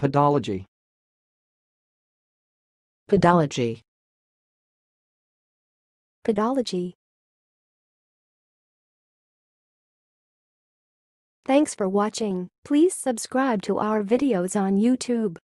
Podology. Podology. Podology. Thanks for watching. Please subscribe to our videos on YouTube.